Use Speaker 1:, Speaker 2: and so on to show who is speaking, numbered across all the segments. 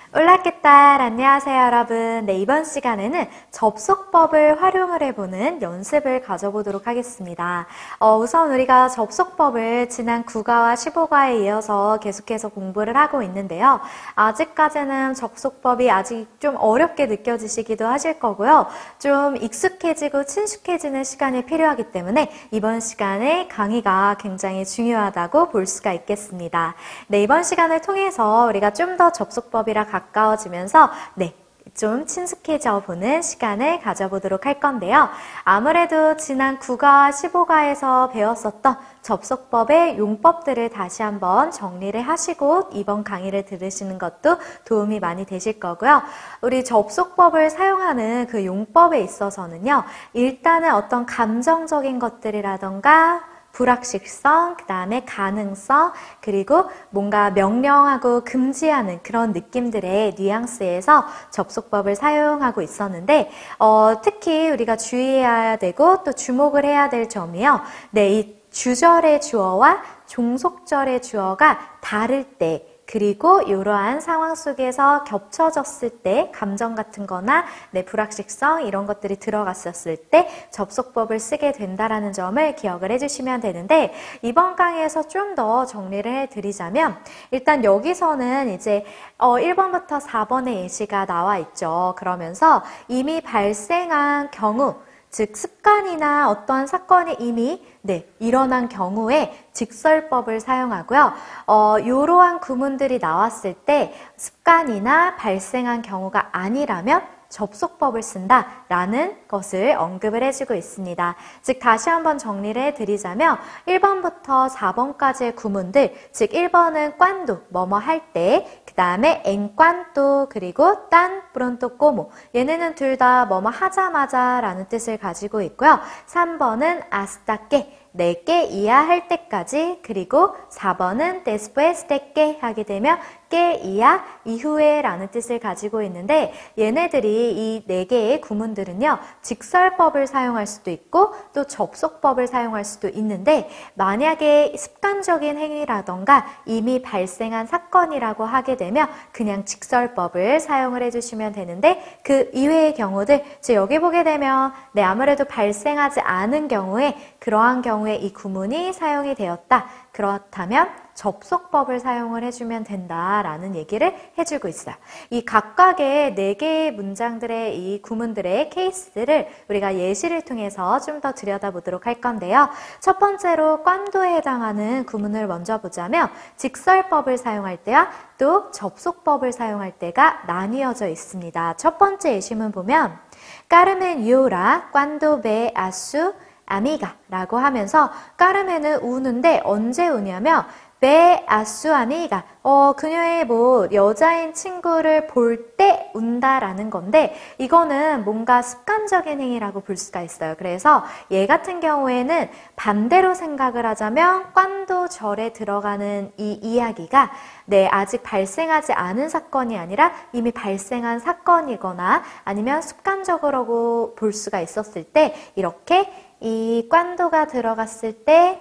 Speaker 1: 올라, ¿qué tal? 안녕하세요, 여러분. 네, 이번 시간에는 접속법을 활용을 해보는 연습을 가져보도록 하겠습니다. 우선 우리가 접속법을 지난 9과와 15과에 이어서 계속해서 공부를 하고 있는데요. 아직까지는 접속법이 아직 좀 어렵게 느껴지시기도 하실 거고요. 좀 익숙해지고 친숙해지는 시간이 필요하기 때문에 이번 시간에 강의가 굉장히 중요하다고 볼 수가 있겠습니다. 네, 이번 시간을 통해서 우리가 좀 더 접속법이랑 가까워지면서 좀 친숙해져 보는 시간을 가져보도록 할 건데요. 아무래도 지난 9과 15과에서 배웠었던 접속법의 용법들을 다시 한번 정리를 하시고 이번 강의를 들으시는 것도 도움이 많이 되실 거고요. 우리 접속법을 사용하는 그 용법에 있어서는요. 일단은 어떤 감정적인 것들이라던가 불확실성, 그 다음에 가능성, 그리고 뭔가 명령하고 금지하는 그런 느낌들의 뉘앙스에서 접속법을 사용하고 있었는데 특히 우리가 주의해야 되고 또 주목을 해야 될 점이요. 이 주절의 주어와 종속절의 주어가 다를 때 그리고 이러한 상황 속에서 겹쳐졌을 때 감정 같은 거나 불확실성 이런 것들이 들어갔었을 때 접속법을 쓰게 된다라는 점을 기억을 해주시면 되는데 이번 강의에서 좀 더 정리를 해드리자면 일단 여기서는 이제 1번부터 4번의 예시가 나와 있죠. 그러면서 이미 발생한 경우 즉 습관이나 어떠한 사건이 이미 일어난 경우에 직설법을 사용하고요. 이러한 구문들이 나왔을 때 습관이나 발생한 경우가 아니라면 접속법을 쓴다라는 것을 언급을 해주고 있습니다. 즉 다시 한번 정리를 해드리자면 1번부터 4번까지의 구문들, 즉 1번은 cuando, 뭐뭐 할 때, 그 다음에 en cuanto, 그리고 tan pronto como, 얘네는 둘 다 뭐뭐 하자마자 라는 뜻을 가지고 있고요. 3번은 hasta que, 내게 이하 할 때까지, 그리고 4번은 después de que 하게 되면 게 이하 이후에 라는 뜻을 가지고 있는데 얘네들이 이 4개의 구문들은요 직설법을 사용할 수도 있고 또 접속법을 사용할 수도 있는데 만약에 습관적인 행위라던가 이미 발생한 사건이라고 하게 되면 그냥 직설법을 사용을 해주시면 되는데 그 이외의 경우들 즉 여기 보게 되면 아무래도 발생하지 않은 경우에 그러한 경우에 이 구문이 사용이 되었다. 그렇다면 접속법을 사용을 해주면 된다라는 얘기를 해주고 있어요. 이 각각의 4개의 문장들의 이 구문들의 케이스들을 우리가 예시를 통해서 좀 더 들여다보도록 할 건데요. 첫 번째로 cuando에 해당하는 구문을 먼저 보자면 직설법을 사용할 때와 또 접속법을 사용할 때가 나뉘어져 있습니다. 첫 번째 예시문 보면 Carmen llora cuando ve a su amiga 라고 하면서 까르멘은 우는데 언제 우냐면 ve a su amiga 그녀의 여자인 친구를 볼 때 운다라는 건데 이거는 뭔가 습관적인 행위라고 볼 수가 있어요. 그래서 얘 같은 경우에는 반대로 생각을 하자면 cuando 절에 들어가는 이 이야기가 아직 발생하지 않은 사건이 아니라 이미 발생한 사건이거나 아니면 습관적으로 볼 수가 있었을 때 이렇게 이 cuando가 들어갔을 때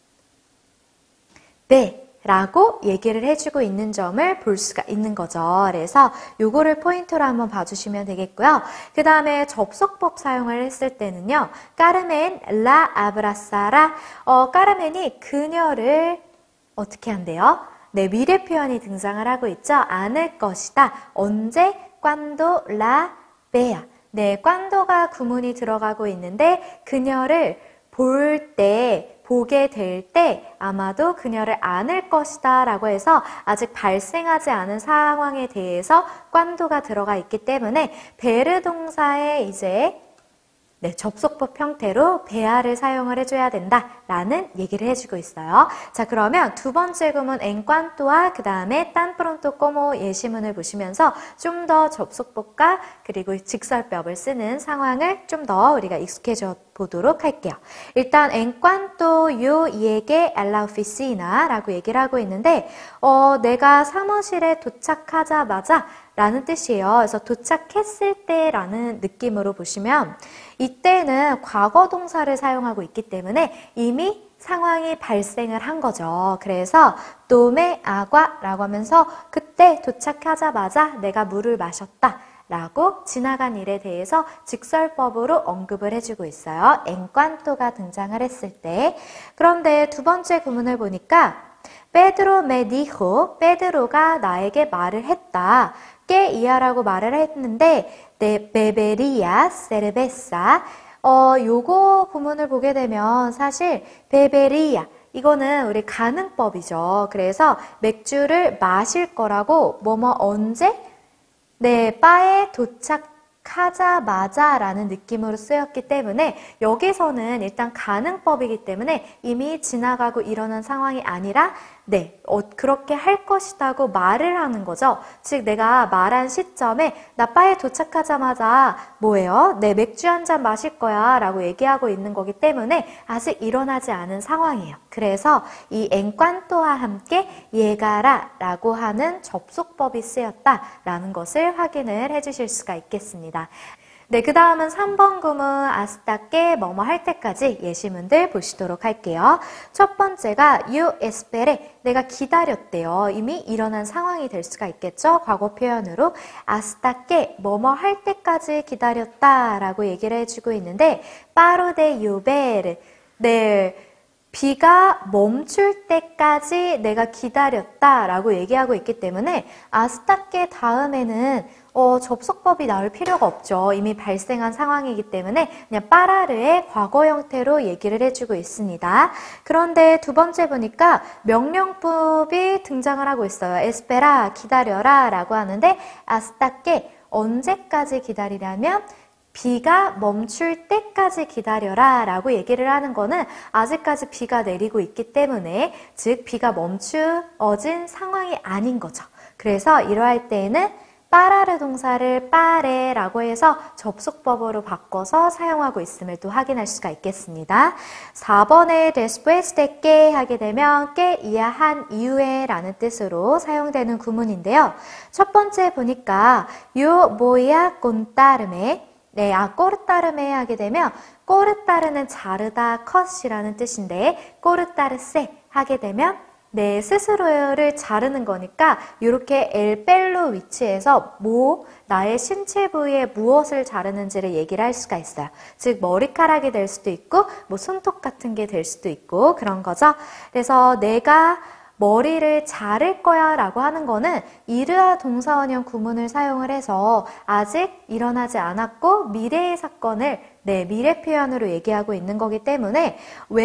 Speaker 1: 라고 얘기를 해주고 있는 점을 볼 수가 있는 거죠. 그래서 요거를 포인트로 한번 봐주시면 되겠고요. 그 다음에 접속법 사용을 했을 때는요. Carmen la abrazará. 까르멘이 그녀를 어떻게 한대요? 미래 표현이 등장을 하고 있죠. 안을 것이다. 언제? Cuando la vea. cuando가 구문이 들어가고 있는데 그녀를 볼 때 보게 될 때 아마도 그녀를 안을 것이다 라고 해서 아직 발생하지 않은 상황에 대해서 cuando가 들어가 있기 때문에 베르 동사에 이제 접속법 형태로 bear를 사용을 해줘야 된다라는 얘기를 해주고 있어요. 자, 그러면 두 번째 구문 en cuanto와 그 다음에 tan pronto como 예시문을 보시면서 좀 더 접속법과 그리고 직설법을 쓰는 상황을 좀 더 우리가 익숙해져 보도록 할게요. 일단 en cuanto yo llegue a la oficina 라고 얘기를 하고 있는데 내가 사무실에 도착하자마자 라는 뜻이에요. 그래서 도착했을 때 라는 느낌으로 보시면 이때는 과거 동사를 사용하고 있기 때문에 이미 상황이 발생을 한 거죠. 그래서 또메 아과라고 하면서 그때 도착하자마자 내가 물을 마셨다 라고 지나간 일에 대해서 직설법으로 언급을 해주고 있어요. 엔관토가 등장을 했을 때. 그런데 두 번째 구문을 보니까 페드로 메 디호, 페드로가 나에게 말을 했다. 깨 이하라고 말을 했는데 네 베베리아 세르베사 요거 구문을 보게 되면 사실 베베리아 이거는 우리 가능법이죠. 그래서 맥주를 마실 거라고 뭐뭐 언제 네, 바에 도착하자마자 라는 느낌으로 쓰였기 때문에 여기서는 일단 가능법이기 때문에 이미 지나가고 일어난 상황이 아니라 네, 그렇게 할 것이라고 말을 하는 거죠. 즉 내가 말한 시점에 나 바에 도착하자마자 뭐예요? 네, 맥주 한 잔 마실 거야 라고 얘기하고 있는 거기 때문에 아직 일어나지 않은 상황이에요. 그래서 이 엔관토와 함께 예가라 라고 하는 접속법이 쓰였다라는 것을 확인을 해주실 수가 있겠습니다. 네, 그 다음은 3번 구문 아스타께 뭐뭐 할 때까지 예시문들 보시도록 할게요. 첫 번째가 you espere 내가 기다렸대요. 이미 일어난 상황이 될 수가 있겠죠. 과거 표현으로 아스타께 뭐뭐 할 때까지 기다렸다 라고 얘기를 해주고 있는데 빠르데 llover 네, 비가 멈출 때까지 내가 기다렸다 라고 얘기하고 있기 때문에 아스타께 다음에는 접속법이 나올 필요가 없죠. 이미 발생한 상황이기 때문에 그냥 빠라르의 과거 형태로 얘기를 해주고 있습니다. 그런데 두 번째 보니까 명령법이 등장을 하고 있어요. 에스페라 기다려라 라고 하는데 아스타께 언제까지 기다리냐면 비가 멈출 때까지 기다려라 라고 얘기를 하는 거는 아직까지 비가 내리고 있기 때문에 즉 비가 멈추어진 상황이 아닌 거죠. 그래서 이러할 때에는 빠라르 동사를 빠레라고 해서 접속법으로 바꿔서 사용하고 있음을 또 확인할 수가 있겠습니다. 4번에 después de que 하게 되면 que 이하 한 이후에 라는 뜻으로 사용되는 구문인데요. 첫 번째 보니까 yo voy a contarme 네, 꼬르따르메 하게 되면 꼬르따르는 자르다, 컷이라는 뜻인데 꼬르따르세 하게 되면 네, 스스로를 자르는 거니까 이렇게 엘벨로 위치해서 나의 신체 부위에 무엇을 자르는지를 얘기를 할 수가 있어요. 즉 머리카락이 될 수도 있고 뭐 손톱 같은 게 될 수도 있고 그런 거죠. 그래서 내가 머리를 자를 거야 라고 하는 거는 이르아 동사원형 구문을 사용을 해서 아직 일어나지 않았고 미래의 사건을 미래 표현으로 얘기하고 있는 거기 때문에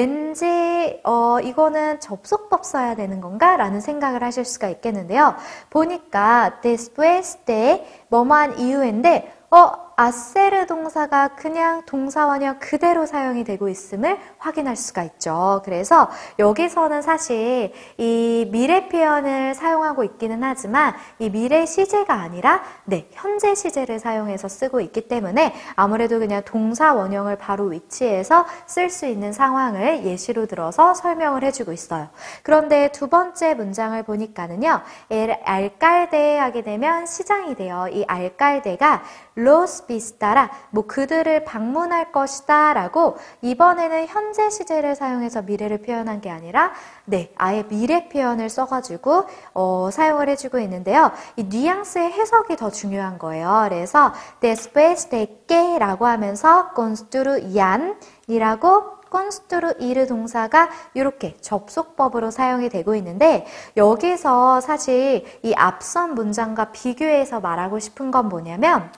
Speaker 1: 왠지 이거는 접속법 써야 되는 건가? 라는 생각을 하실 수가 있겠는데요. 보니까 después de 뭐뭐한 이후인데 아세르 동사가 그냥 동사원형 그대로 사용이 되고 있음을 확인할 수가 있죠. 그래서 여기서는 사실 이 미래 표현을 사용하고 있기는 하지만 이 미래 시제가 아니라 현재 시제를 사용해서 쓰고 있기 때문에 아무래도 그냥 동사 원형을 바로 위치해서 쓸 수 있는 상황을 예시로 들어서 설명을 해주고 있어요. 그런데 두 번째 문장을 보니까는요. 알칼데 하게 되면 시장이 돼요. 이 알칼데가 los visitará 뭐 그들을 방문할 것이다 라고 이번에는 현재 시제를 사용해서 미래를 표현한 게 아니라 아예 미래 표현을 써가지고 사용을 해주고 있는데요. 이 뉘앙스의 해석이 더 중요한 거예요. 그래서 después de que 라고 하면서 construyan 이라고 constru ir 동사가 이렇게 접속법으로 사용이 되고 있는데 여기서 사실 이 앞선 문장과 비교해서 말하고 싶은 건 뭐냐면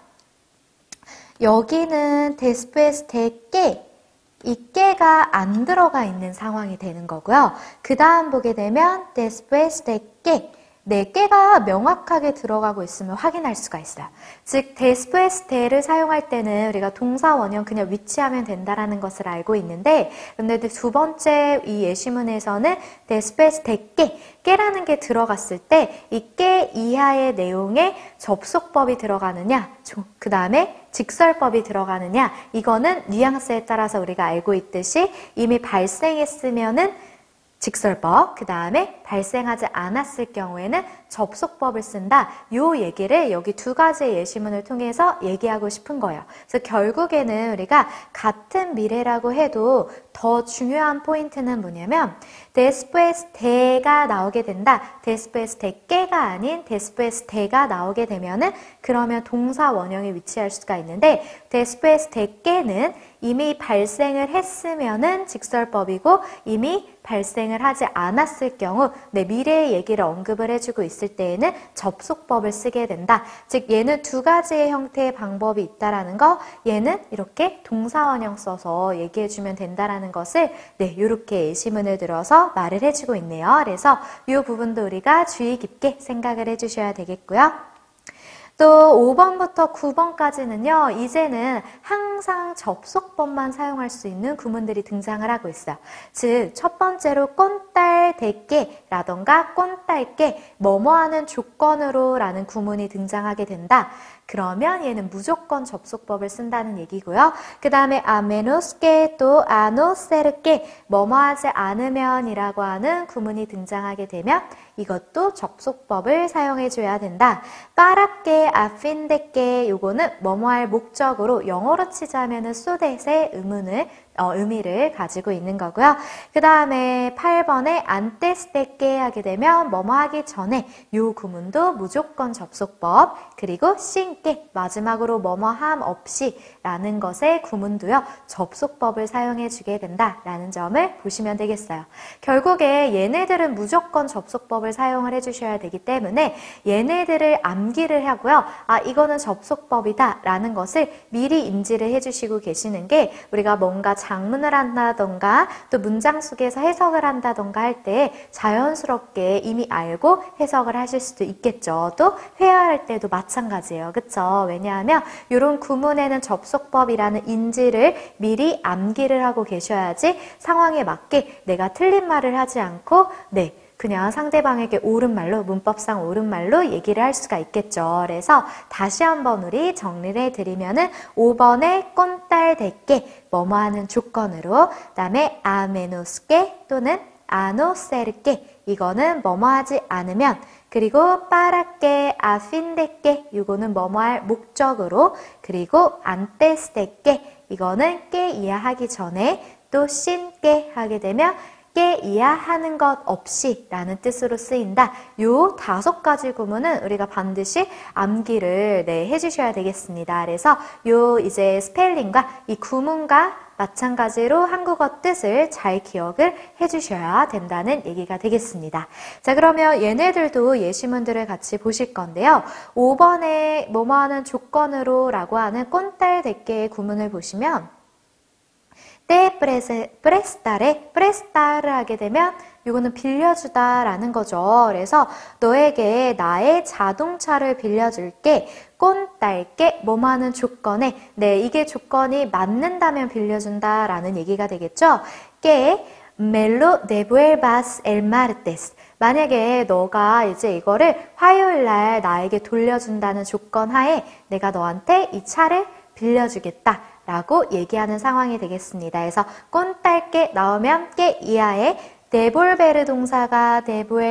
Speaker 1: 여기는 después de que 이 깨가 안 들어가 있는 상황이 되는 거고요. 그 다음 보게 되면 después de que 깨가 명확하게 들어가고 있음을 확인할 수가 있어요. 즉 después de를 사용할 때는 우리가 동사 원형 그냥 위치하면 된다라는 것을 알고 있는데 근데 두 번째 이 예시문에서는 después de 깨라는 게 들어갔을 때 이 깨 이하의 내용에 접속법이 들어가느냐 그 다음에 직설법이 들어가느냐 이거는 뉘앙스에 따라서 우리가 알고 있듯이 이미 발생했으면은 직설법, 그 다음에 발생하지 않았을 경우에는 접속법을 쓴다. 요 얘기를 여기 두 가지의 예시문을 통해서 얘기하고 싶은 거예요. 그래서 결국에는 우리가 같은 미래라고 해도 더 중요한 포인트는 뭐냐면 después de가 나오게 된다. después de que가 아닌 después de가 나오게 되면은 그러면 동사 원형에 위치할 수가 있는데 después de que는 이미 발생을 했으면은 직설법이고 이미 발생을 하지 않았을 경우 내 미래의 얘기를 언급을 해주고 있을 때에는 접속법을 쓰게 된다. 즉 얘는 두 가지의 형태의 방법이 있다라는 거, 얘는 이렇게 동사원형 써서 얘기해주면 된다라는 것을 이렇게 예시문을 들어서 말을 해주고 있네요. 그래서 이 부분도 우리가 주의 깊게 생각을 해주셔야 되겠고요. 또 5번부터 9번까지는요. 이제는 항상 접속법만 사용할 수 있는 구문들이 등장을 하고 있어요. 즉 첫 번째로 꼰딸 대께 라던가 꼰딸께 뭐뭐하는 조건으로 라는 구문이 등장하게 된다. 그러면 얘는 무조건 접속법을 쓴다는 얘기고요. 그 다음에 a menos que 또 a no ser que 뭐뭐하지 않으면 이라고 하는 구문이 등장하게 되면 이것도 접속법을 사용해줘야 된다. para que, a fin de que 요거는 뭐뭐할 목적으로 영어로 치자면은 so that의 의미를 가지고 있는 거고요. 그 다음에 8번에 antes de que 하게 되면 뭐뭐 하기 전에 요 구문도 무조건 접속법, 그리고 sin que 마지막으로 뭐뭐함 없이 라는 것의 구문도요. 접속법을 사용해 주게 된다라는 점을 보시면 되겠어요. 결국에 얘네들은 무조건 접속법을 사용을 해주셔야 되기 때문에 얘네들을 암기를 하고요. 아, 이거는 접속법이다 라는 것을 미리 인지를 해주시고 계시는 게 우리가 뭔가 장문을 한다던가 또 문장 속에서 해석을 한다던가 할 때 자연스럽게 이미 알고 해석을 하실 수도 있겠죠. 또 회화할 때도 마찬가지예요. 그쵸? 왜냐하면 이런 구문에는 접속법이라는 인지를 미리 암기를 하고 계셔야지 상황에 맞게 내가 틀린 말을 하지 않고 그냥 상대방에게 옳은 말로, 문법상 옳은 말로 얘기를 할 수가 있겠죠. 그래서 다시 한번 우리 정리를 해드리면은 5번에 꼰딸 대께 뭐뭐하는 조건으로, 그 다음에 a menos que 또는 a no ser que 이거는 뭐뭐하지 않으면, 그리고 para que, a fin de que 이거는 뭐뭐할 목적으로, 그리고 antes de que 이거는 que 이하하기 전에, 또 sin que 하게 되면 que 이하하는 것 없이 라는 뜻으로 쓰인다. 요 5가지 구문은 우리가 반드시 암기를 해주셔야 되겠습니다. 그래서 요 이제 스펠링과 이 구문과 마찬가지로 한국어 뜻을 잘 기억을 해주셔야 된다는 얘기가 되겠습니다. 자, 그러면 얘네들도 예시문들을 같이 보실 건데요. 5번에 뭐뭐하는 조건으로 라고 하는 꼰딸 대께의 구문을 보시면 te prestaré, prestar을 하게 되면 이거는 빌려주다라는 거죠. 그래서 너에게 나의 자동차를 빌려줄게. 꼰딸게 뭐뭐하는 조건에, 이게 조건이 맞는다면 빌려준다라는 얘기가 되겠죠. que me lo devuelvas el martes. 만약에 너가 이제 이거를 화요일 날 나에게 돌려준다는 조건 하에 내가 너한테 이 차를 빌려주겠다 라고 얘기하는 상황이 되겠습니다. 그래서 꼰딸게 나오면 que 이하에 devolver 동사가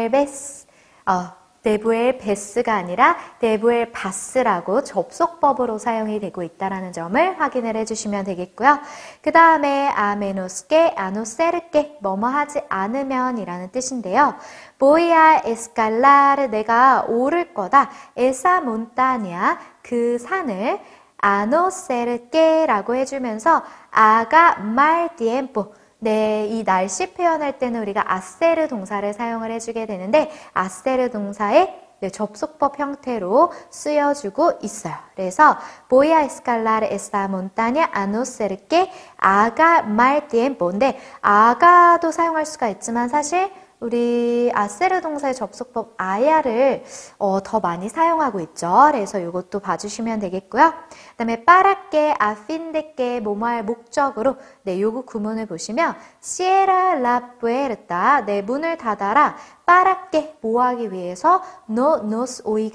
Speaker 1: devuelves가 아니라 devuelvas라고 접속법으로 사용이 되고 있다는 점을 확인을 해주시면 되겠고요. 그 다음에 a menos que, a no ser que 뭐뭐 하지 않으면 이라는 뜻인데요. voy a escalar 내가 오를 거다. esa montaña 그 산을 a no ser que 라고 해주면서 a가 mal tiempo 이 날씨 표현할 때는 우리가 hacer 동사를 사용을 해주게 되는데 hacer 동사의 접속법 형태로 쓰여주고 있어요. 그래서 voy a escalar esta montaña a no ser que haga mal tiempo인데 aga도 사용할 수가 있지만 사실 우리 아세르 동사의 접속법 아야를 더 많이 사용하고 있죠. 그래서 이것도 봐주시면 되겠고요. 그 다음에 para que, a fin de que 뭐뭐할 목적으로 요거 구문을 보시면 cierra la puerta 문을 닫아라. para que 뭐하기 위해서 no nos oigan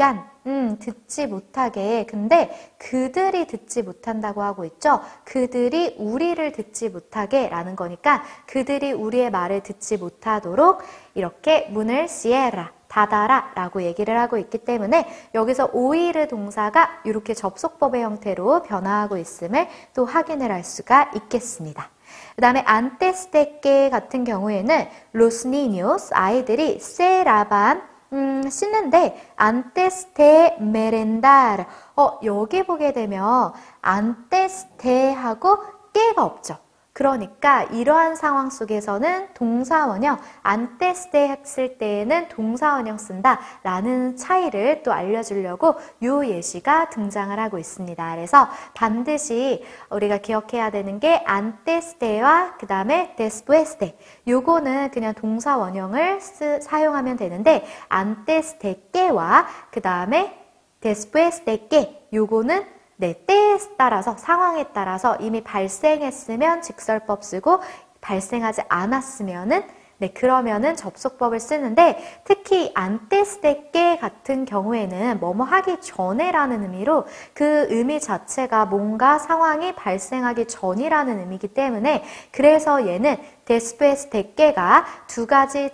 Speaker 1: 듣지 못하게. 근데 그들이 듣지 못한다고 하고 있죠. 그들이 우리를 듣지 못하게 라는 거니까 그들이 우리의 말을 듣지 못하도록 이렇게 문을 cierra, 닫아라 라고 얘기를 하고 있기 때문에 여기서 오이르 동사가 이렇게 접속법의 형태로 변화하고 있음을 또 확인을 할 수가 있겠습니다. 그 다음에 antes de que 같은 경우에는 los niños, 아이들이 se lavan, 씻는데 antes de merendar, 여기 보게 되면 antes de 하고 que가 없죠. 그러니까 이러한 상황 속에서는 동사원형, antes de 했을 때에는 동사원형 쓴다 라는 차이를 또 알려주려고 이 예시가 등장을 하고 있습니다. 그래서 반드시 우리가 기억해야 되는 게 antes de와 그 다음에 después de, 요거는 그냥 동사원형을 사용하면 되는데 antes de que와 그 다음에 después de que, 요거는 때에 따라서, 상황에 따라서 이미 발생했으면 직설법 쓰고 발생하지 않았으면은 그러면은 접속법을 쓰는데, 특히 antes de que 같은 경우에는 뭐뭐 하기 전에라는 의미로 그 의미 자체가 뭔가 상황이 발생하기 전이라는 의미이기 때문에, 그래서 얘는 después de que가 두 가지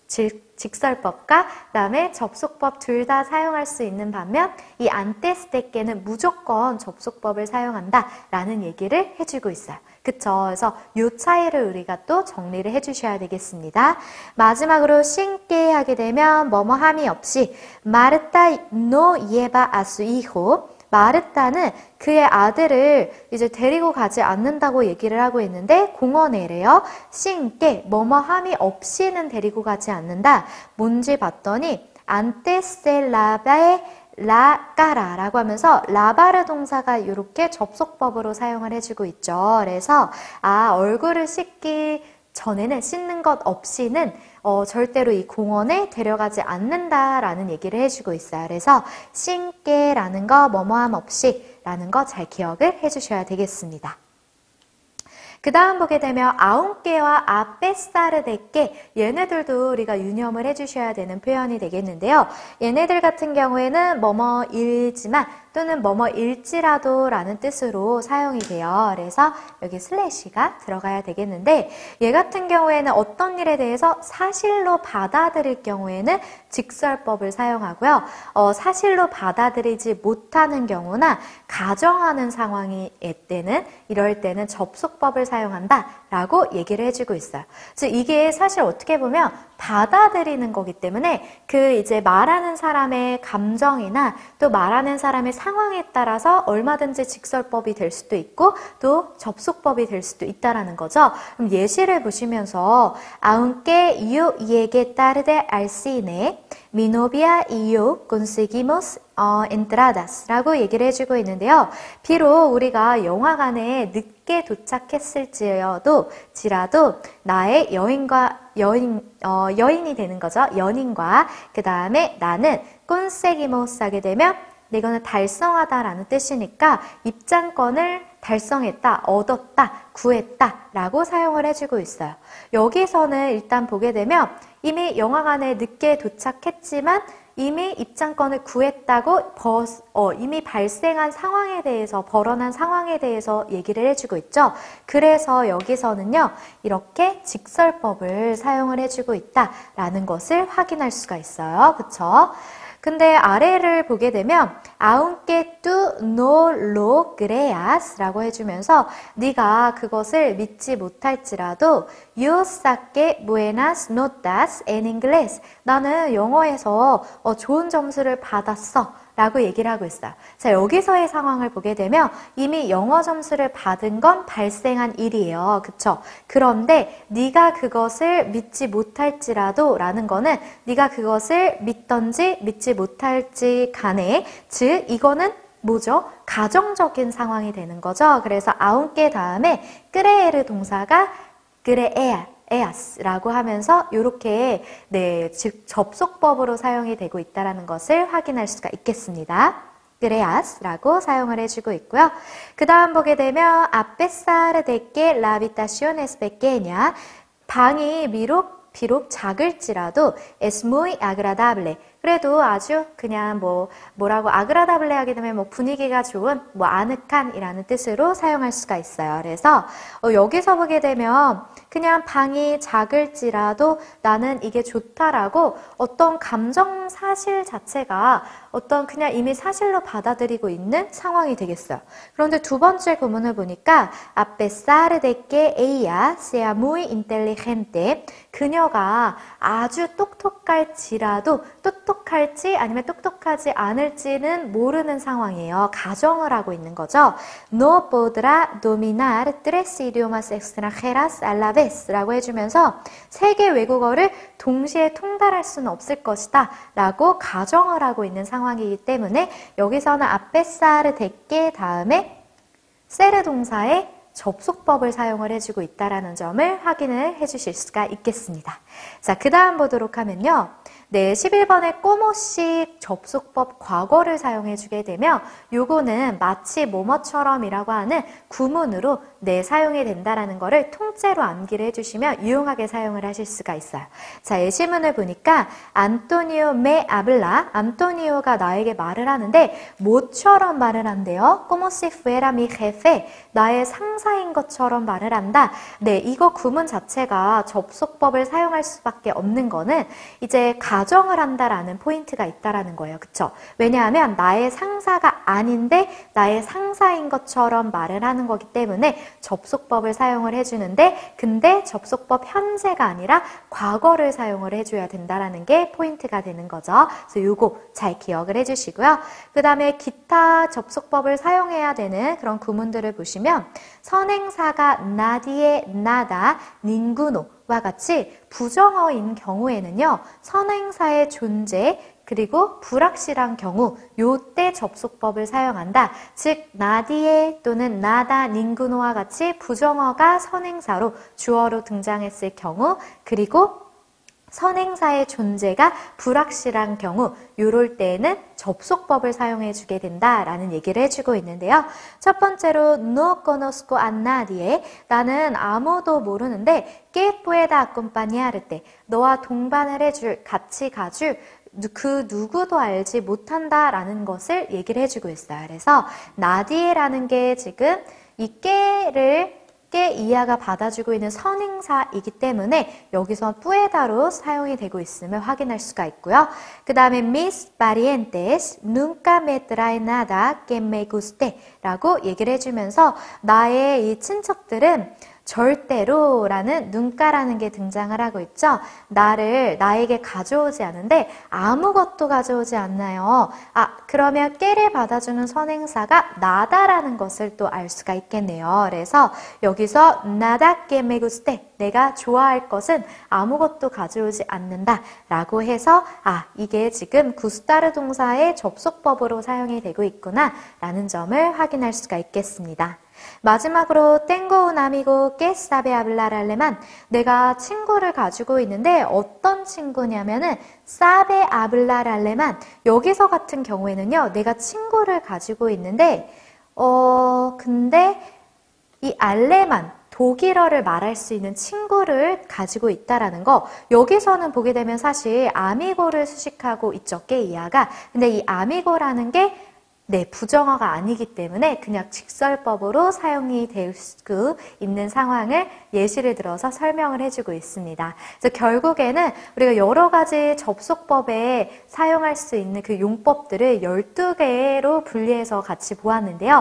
Speaker 1: 직설법과 그다음에 접속법 둘 다 사용할 수 있는 반면 이 antes de que는 무조건 접속법을 사용한다 라는 얘기를 해주고 있어요. 그쵸? 그래서 이 차이를 우리가 또 정리를 해주셔야 되겠습니다. 마지막으로 신께 하게 되면 뭐뭐함이 없이 Marta no lleva a su hijo, 마르타는 그의 아들을 이제 데리고 가지 않는다고 얘기를 하고 있는데 공원에래요. 신께 뭐뭐함이 없이는 데리고 가지 않는다. 뭔지 봤더니 antes de lavar la cara 라고 하면서 라바르 동사가 이렇게 접속법으로 사용을 해주고 있죠. 그래서 얼굴을 씻기 전에는 씻는 것 없이는 절대로 이 공원에 데려가지 않는다라는 얘기를 해주고 있어요. 그래서 신께라는 거, 뭐뭐함 없이라는 거 잘 기억을 해주셔야 되겠습니다. 그 다음 보게 되면 aunque와 a pesar de que, 얘네들도 우리가 유념을 해주셔야 되는 표현이 되겠는데요. 얘네들 같은 경우에는 뭐뭐일지만 또는 뭐뭐일지라도 라는 뜻으로 사용이 돼요. 그래서 여기 슬래시가 들어가야 되겠는데, 얘 같은 경우에는 어떤 일에 대해서 사실로 받아들일 경우에는 직설법을 사용하고요. 사실로 받아들이지 못하는 경우나 가정하는 상황일 때는, 이럴 때는 접속법을 사용한다 라고 얘기를 해주고 있어요. 즉 이게 사실 어떻게 보면 받아들이는 거기 때문에 그 이제 말하는 사람의 감정이나 또 말하는 사람의 상황에 따라서 얼마든지 직설법이 될 수도 있고 또 접속법이 될 수도 있다라는 거죠. 그럼 예시를 보시면서 aunque yo llegue tarde al cine, mi novia y yo conseguimos entradas 라고 얘기를 해주고 있는데요. 비록 우리가 영화관에 늦게 도착했을지라도 나의 여인이 되는 거죠. 연인과 그 다음에 나는 conseguimos 하게 되면 이거는 달성하다라는 뜻이니까 입장권을 달성했다, 얻었다, 구했다 라고 사용을 해주고 있어요. 여기서는 일단 보게 되면 이미 영화관에 늦게 도착했지만 이미 입장권을 구했다고 이미 발생한 상황에 대해서, 벌어난 상황에 대해서 얘기를 해주고 있죠. 그래서 여기서는요, 이렇게 직설법을 사용을 해주고 있다라는 것을 확인할 수가 있어요. 그쵸? 근데 아래를 보게 되면 aunque tú no lo creas 라고 해주면서 네가 그것을 믿지 못할지라도 yo saqué buenas notas en inglés, 나는 영어에서 좋은 점수를 받았어 라고 얘기를 하고 있어요. 자, 여기서의 상황을 보게 되면 이미 영어 점수를 받은 건 발생한 일이에요. 그쵸? 그런데 네가 그것을 믿지 못할지라도 라는 거는 네가 그것을 믿던지 믿지 못할지 간에, 즉 이거는 뭐죠? 가정적인 상황이 되는 거죠. 그래서 aunque 다음에 creer 동사가 creeas라고 하면서 이렇게 즉 접속법으로 사용이 되고 있다는 것을 확인할 수가 있겠습니다. creas라고 사용을 해주고 있고요. 그 다음 보게 되면 a pesar de que la habitación es pequeña, 방이 비록 작을지라도 es muy agradable, 그래도 아주 그냥 뭐라고 아그라다블레 하게 되면 뭐 분위기가 좋은, 뭐 아늑한이라는 뜻으로 사용할 수가 있어요. 그래서 여기서 보게 되면 그냥 방이 작을지라도 나는 이게 좋다라고 어떤 감정 사실 자체가 어떤 그냥 이미 사실로 받아들이고 있는 상황이 되겠어요. 그런데 두 번째 구문을 보니까 a pesar de que ella sea muy inteligente, 그녀가 아주 똑똑할지라도 똑똑할지 아니면 똑똑하지 않을지는 모르는 상황이에요. 가정을 하고 있는 거죠. No podrá dominar tres idiomas extranjeras a la vez 라고 해주면서 세 개 외국어를 동시에 통달할 수는 없을 것이다 라고 가정을 하고 있는 상황이기 때문에 여기서는 a pesar de que 다음에 세르 동사의 접속법을 사용을 해주고 있다는 점을 확인을 해주실 수가 있겠습니다. 자, 그 다음 보도록 하면요. 네, 11번의 꼬모식 접속법 과거를 사용해주게 되면 요거는 마치 뭐뭐처럼이라고 하는 구문으로 사용이 된다라는 거를 통째로 암기를 해주시면 유용하게 사용을 하실 수가 있어요. 자, 예시문을 보니까 안토니오 메 아블라, 안토니오가 나에게 말을 하는데 뭐처럼 말을 한대요? Como si fuera mi jefe, 나의 상사인 것처럼 말을 한다. 네, 이거 구문 자체가 접속법을 사용할 수밖에 없는 거는 이제 가정을 한다라는 포인트가 있다라는 거예요. 그쵸? 왜냐하면 나의 상사가 아닌데 나의 상사인 것처럼 말을 하는 거기 때문에 접속법을 사용을 해주는데 근데 접속법 현재가 아니라 과거를 사용을 해줘야 된다라는 게 포인트가 되는 거죠. 그래서 요거 잘 기억을 해주시고요. 그 다음에 기타 접속법을 사용해야 되는 그런 구문들을 보시면 선행사가 nadie, nada, ninguno와 같이 부정어인 경우에는요. 선행사의 존재 그리고 불확실한 경우 요때 접속법을 사용한다. 즉 nadie 또는 nada, ninguno와 같이 부정어가 선행사로 주어로 등장했을 경우 그리고 선행사의 존재가 불확실한 경우 요럴 때에는 접속법을 사용해 주게 된다라는 얘기를 해주고 있는데요. 첫 번째로 no conozco a nadie, 나는 아무도 모르는데 que pueda acompañarte, 너와 동반을 해줄, 같이 가줄 그 누구도 알지 못한다라는 것을 얘기를 해주고 있어요. 그래서 nadi에라는 게 지금 이 que를 이하가 받아주고 있는 선행사이기 때문에 여기서 pueda로 사용이 되고 있음을 확인할 수가 있고요. 그 다음에 mis parientes nunca me traen nada que me guste 라고 얘기를 해주면서 나의 이 친척들은 절대로라는 눈가라는 게 등장을 하고 있죠. 나에게 가져오지 않은데 아무것도 가져오지 않나요? 그러면 깨를 받아주는 선행사가 나다라는 것을 또 알 수가 있겠네요. 그래서 여기서 nada que me guste, 내가 좋아할 것은 아무것도 가져오지 않는다 라고 해서 이게 지금 구스타르 동사의 접속법으로 사용이 되고 있구나 라는 점을 확인할 수가 있겠습니다. 마지막으로 tengo un amigo que sabe hablar alemán, 내가 친구를 가지고 있는데 어떤 친구냐면은 sabe hablar alemán, 여기서 같은 경우에는요 내가 친구를 가지고 있는데 근데 이 알레만 독일어를 말할 수 있는 친구를 가지고 있다라는 거, 여기서는 보게 되면 사실 아미고를 수식하고 있죠, 깨이아가. 근데 이 아미고라는 게 부정어가 아니기 때문에 그냥 직설법으로 사용이 될 수 있는 상황을 예시를 들어서 설명을 해주고 있습니다. 그래서 결국에는 우리가 여러 가지 접속법에 사용할 수 있는 그 용법들을 12개로 분리해서 같이 보았는데요.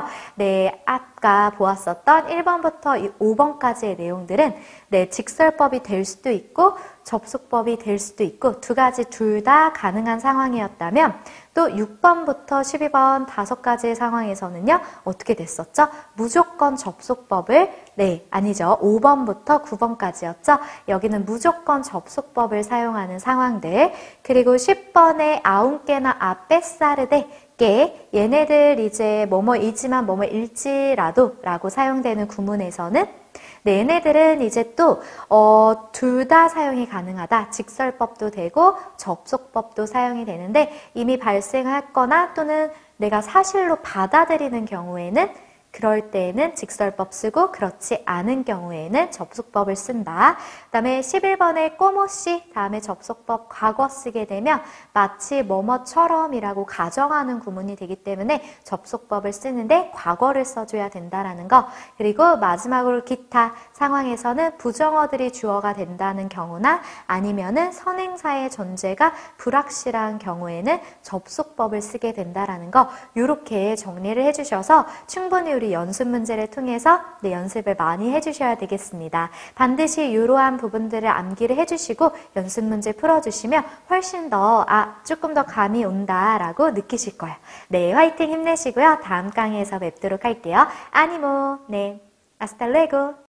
Speaker 1: 아까 보았었던 1번부터 5번까지의 내용들은 직설법이 될 수도 있고 접속법이 될 수도 있고 두 가지 둘 다 가능한 상황이었다면 또 6번부터 12번 5가지의 상황에서는요. 어떻게 됐었죠? 무조건 접속법을 아니죠. 5번부터 9번까지였죠. 여기는 무조건 접속법을 사용하는 상황들. 그리고 10번의 아운깨나 아페사르데 게 얘네들 이제 뭐뭐이지만 뭐뭐일지라도 라고 사용되는 구문에서는 얘네들은 이제 또 둘 다 사용이 가능하다. 직설법도 되고 접속법도 사용이 되는데 이미 발생했거나 또는 내가 사실로 받아들이는 경우에는 그럴 때에는 직설법 쓰고 그렇지 않은 경우에는 접속법을 쓴다. 그 다음에 11번의 꼬모씨 다음에 접속법 과거 쓰게 되면 마치 뭐뭐처럼 이라고 가정하는 구문이 되기 때문에 접속법을 쓰는데 과거를 써줘야 된다라는 거. 그리고 마지막으로 기타 상황에서는 부정어들이 주어가 된다는 경우나 아니면은 선행사의 존재가 불확실한 경우에는 접속법을 쓰게 된다라는 거. 이렇게 정리를 해주셔서 충분히 우리 연습 문제를 통해서 연습을 많이 해주셔야 되겠습니다. 반드시 이러한 부분들을 암기를 해주시고 연습 문제 풀어주시면 훨씬 더 조금 더 감이 온다라고 느끼실 거예요. 네, 화이팅 힘내시고요. 다음 강의에서 뵙도록 할게요. 아니모, 네, 아스탈레고.